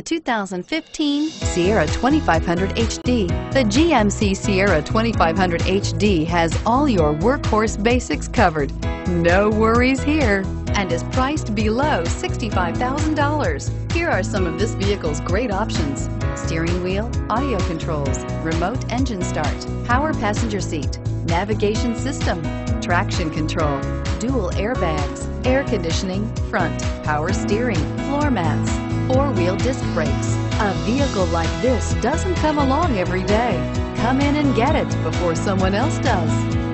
The 2015 Sierra 2500 HD. The GMC Sierra 2500 HD has all your workhorse basics covered. No worries here, and is priced below $65,000. Here are some of this vehicle's great options: steering wheel audio controls, remote engine start, power passenger seat, navigation system, traction control, dual airbags, air conditioning, front, power steering, floor mats, four-wheel disc brakes. A vehicle like this doesn't come along every day. Come in and get it before someone else does.